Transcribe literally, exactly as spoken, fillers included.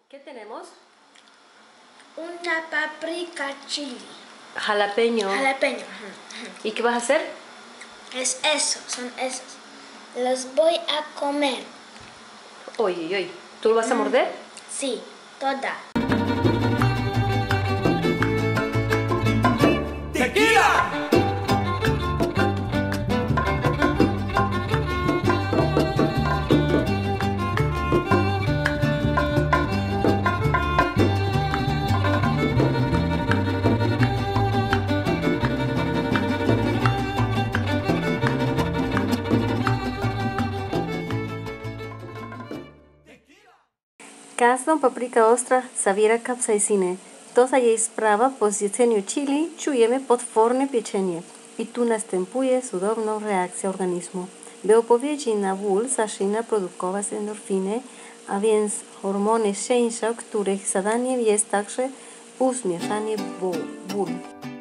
¿Qué tenemos? Una paprika chili. Jalapeño. Jalapeño. ¿Y qué vas a hacer? Es eso, son esos. Los voy a comer. Oye, oye, ¿tú lo vas a morder? Sí, toda. ¡Tequila! Każdą paprykę ostra zawiera kapsaicynę. To jej sprawa po zjedzeniu chili czujemy potworne pieczenie i tu następuje cudowna reakcja organizmu. W odpowiedzi na ból zaczyna produkować endorfiny, a więc hormony szczęścia, których zadaniem jest także uśmierzanie bólu.